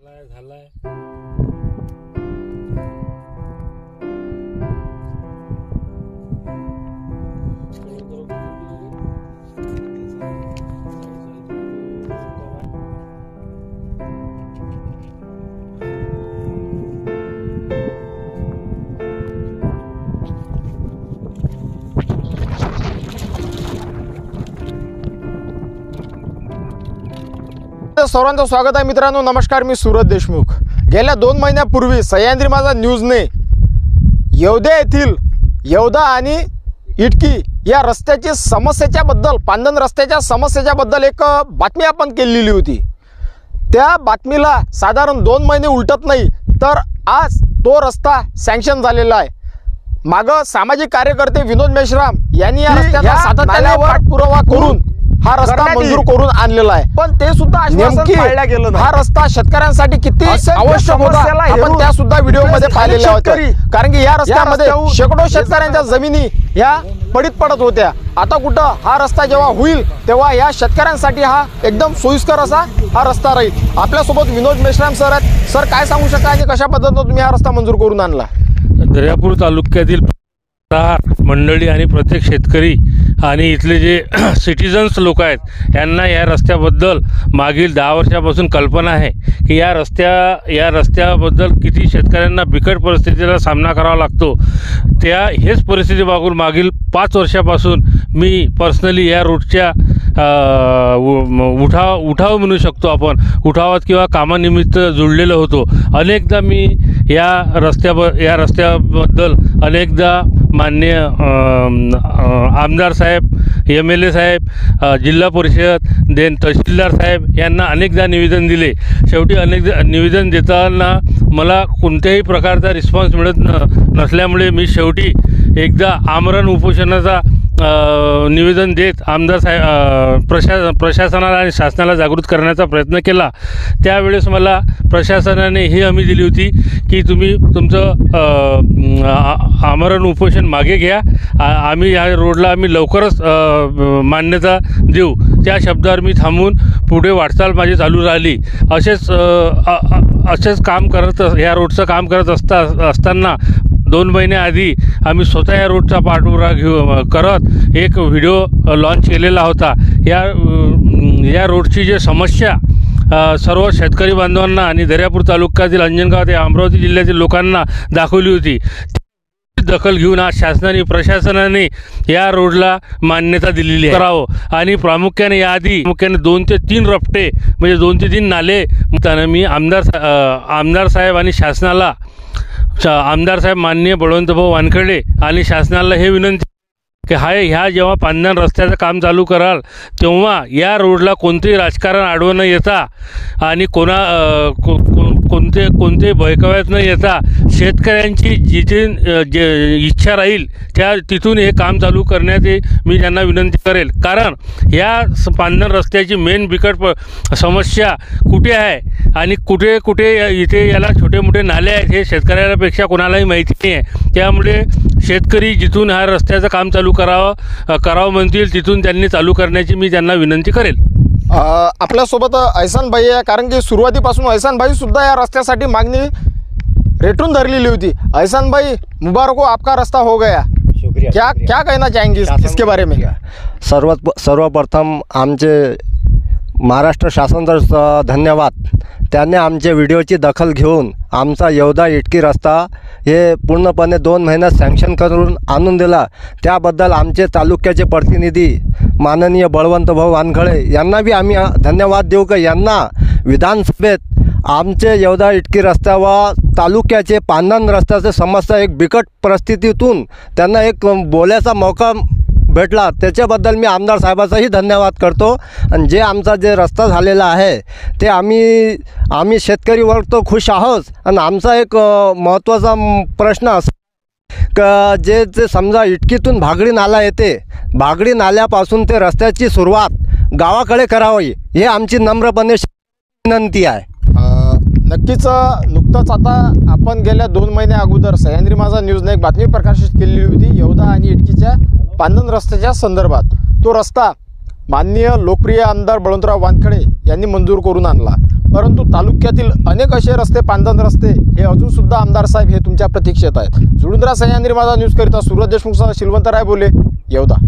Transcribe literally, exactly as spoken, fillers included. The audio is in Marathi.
झालाय झालाय सर्वांचं स्वागत आहे मित्रांनो. नमस्कार, मी सूरज देशमुख. गेल्या दोन महिन्यापूर्वी सह्याद्री माझा न्यूजने येवदा येथील येवदा आणि इटकी या रस्त्याची समस्येच्या बद्दल पांदन रस्त्याच्या समस्येच्या बद्दल एक बातमी आपण केलेली होती. त्या बातमीला साधारण दोन महिने उलटत नाही तर आज तो रस्ता सँक्शन झालेला आहे. मागं सामाजिक कार्यकर्ते विनोद मेश्राम यांनी या रस्त्याचा सातत्याने पाठपुरावा करून हा रस्ता मंजूर करून आणलेला आहे. पण ते सुद्धा आश्वासन पाळल्या गेलं नाही. हा रस्ता शेतकऱ्यांसाठी किती आवश्यक होता आपण त्या सुद्धा व्हिडिओ मध्ये पाहिलेल्या होत्या. कारण की या रस्त्यामध्ये शेकडो शेतकऱ्यांच्या जमिनी या पडीत पडत होत्या. आता कुठं हा रस्ता जेव्हा होईल तेव्हा या शेतकऱ्यांसाठी हा एकदम सोयीस्कर असा हा रस्ता राहील. आपल्यासोबत विनोद मेश्राम सर आहेत. सर, काय सांगू शकता आणि कशा पद्धतीने तुम्ही हा रस्ता मंजूर करून आणला? दर्यापूर तालुक्यातील मंडळी आणि प्रत्येक शेतकरी आणि इथले जे सिटीजन्स लोक आहेत यांना या रस्त्याबद्दल मागील दहा वर्षापासून कल्पना आहे की या रस्त्या या रस्त्याबद्दल किती शेतकऱ्यांना बिकट परिस्थितीचा सामना करावा लागतो. त्या हेच परिस्थिती बघून मागील पाच वर्षापासून मी पर्सनली या रूटच्या उठाव उठाव म्हणू शकतो आपण उठावात किंवा कामानिमित्त जुळलेलो होतो. अनेकदा मी या रस्त्याब या रस्त्याबद्दल अनेकदा माननीय आमदार साहेब, एम एल ए साहेब, जिल्हा परिषद, देन तहसीलदार साहेब यांना अनेकदा निवेदन दिले. शेवटी अनेकदा निवेदन देताना मला कोणत्याही प्रकारचा रिस्पॉन्स मिळत न नसल्यामुळे मी शेवटी एकदा आमरण उपोषणाचा निवेदन देत आमदार साहेब प्रशा प्रशासनाला आणि शासनाला जागृत करण्याचा प्रयत्न केला. त्यावेळेस मला प्रशासनाने ही हमी दिली होती की तुम्ही तुमचं आमरण उपोषण मागे घ्या, आम्ही या रोडला आम्ही लवकरच मान्यता देऊ. त्या शब्दावर मी थांबून पुढे वाटचाल माझी चालू राहिली. असेच असेच काम करत या रोडचं काम करत असता असताना दोन महिन्याआधी आम्ही स्वतः या रोडचा पाठपुरावा घेऊ करत एक व्हिडिओ लॉन्च केलेला होता. या या रोडची जी समस्या सर्व शेतकरी बांधवांना आणि दर्यापूर तालुक्यातील अंजनगाव ते अमरावती जिल्ह्यातील लोकांना दाखवली होती. दखल घेऊन आज शासनाने प्रशासनाने या रोडला मान्यता दिलेली आहे करावं आणि प्रामुख्याने याआधी प्रामुख्याने दोन ते तीन रपटे म्हणजे दोन ते तीन नाले मी आमदार आमदार साहेब आणि शासनाला आमदार साहेब माननीय बळवंतभाऊ वानखडे आणि शासनाला हे विनंती की हा ह्या जेव्हा पांदन रस्त्याचं काम चालू कराल तेव्हा या रोडला कोणतेही राजकारण आडवं न येता आणि कोणा को, को, कोणते कोणते भयकव्यात न येता शेतकऱ्यांची जिथे जे इच्छा राहील त्या तिथून हे काम चालू करण्याची मी त्यांना विनंती करेल. कारण ह्या पांदन रस्त्याची मेन बिकट प समस्या कुठे आहे आणि कुठे कुठे इथे याला छोटे मोठे नाले आहेत हे शेतकऱ्यापेक्षा कोणालाही माहिती नाही आहे. त्यामुळे शेतकरी जिथून ह्या रस्त्याचं काम चालू करावं करावं म्हणतील तिथून त्यांनी चालू करण्याची मी त्यांना विनंती करेल. आपल्यासोबत ऐसान भाई आहे. कारण की सुरुवातीपासून ऐसान भाई सुद्धा या रस्त्यासाठी मागणी रेटून धरलेली होती. ऐसान भाई, मुबारक हो, आपका रास्ता हो गया. शुक्रिया. क्या शुक्रिया. क्या कहना चाहेंगे इसके बारे में? सर्व सर्वप्रथम आमचे महाराष्ट्र शासनाचा धन्यवाद. त्याने आमच्या व्हिडिओची दखल घेऊन आमचा येवदा इटकी रस्ता हे पूर्णपणे दोन महिन्यात सँक्शन करून आणून दिला. त्याबद्दल आमचे तालुक्याचे प्रतिनिधी माननीय बळवंतभाऊ वानखडे यांना बी आम्ही धन्यवाद देऊ की यांना विधानसभेत आमचे येवदा इटकी रस्ता व तालुक्याचे पांदन रस्त्याचे समस्या एक बिकट परिस्थितीतून त्यांना एक बोलायचा मौका भेटला. त्याच्याबद्दल मी आमदार साहेबाचाही धन्यवाद करतो. आणि जे आमचा जे रस्ता झालेला आहे ते आम्ही आम्ही शेतकरी वर्ग तो खुश आहोत. आणि आमचा एक महत्त्वाचा प्रश्न असा का जे जे समजा इटकीतून भागडी नाला येते, भागडी नाल्यापासून ते रस्त्याची सुरुवात गावाकडे करावी हे आमची नम्रपणे विनंती आहे. नक्कीच नुकतंच आता आपण गेल्या दोन महिन्या अगोदर सह्याद्री माझा न्यूजने एक बातमी प्रकाशित केलेली होती येवदा आणि इटकीच्या पांदन रस्त्याच्या संदर्भात. तो रस्ता माननीय लोकप्रिय आमदार बळवंतराव वानखडे यांनी मंजूर करून आणला. परंतु तालुक्यातील अनेक असे रस्ते, पांदन रस्ते हे अजूनसुद्धा आमदार साहेब हे तुमच्या प्रतीक्षेत आहेत. जुळूंद्रा सह्याद्री माझा न्यूज करिता सुरज देशमुख, शिलवंत राय बोले, येवदा.